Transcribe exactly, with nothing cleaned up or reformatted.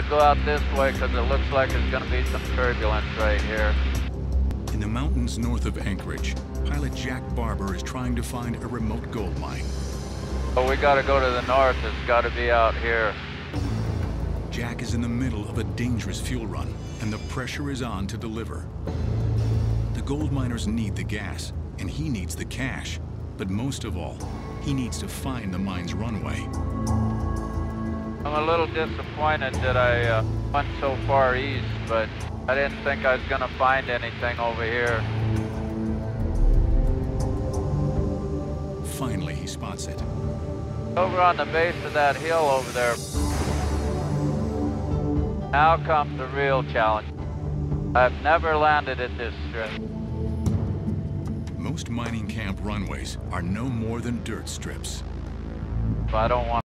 go out this way because it looks like there's going to be some turbulence right here. In the mountains north of Anchorage, pilot Jack Barber is trying to find a remote gold mine. Oh, we got to go to the north. It's got to be out here. Jack is in the middle of a dangerous fuel run, and the pressure is on to deliver. The gold miners need the gas, and he needs the cash. But most of all, he needs to find the mine's runway. I'm a little disappointed that I uh, went so far east, but I didn't think I was going to find anything over here. Finally, he spots it. Over on the base of that hill over there. Now comes the real challenge. I've never landed at this strip. Most mining camp runways are no more than dirt strips. I don't want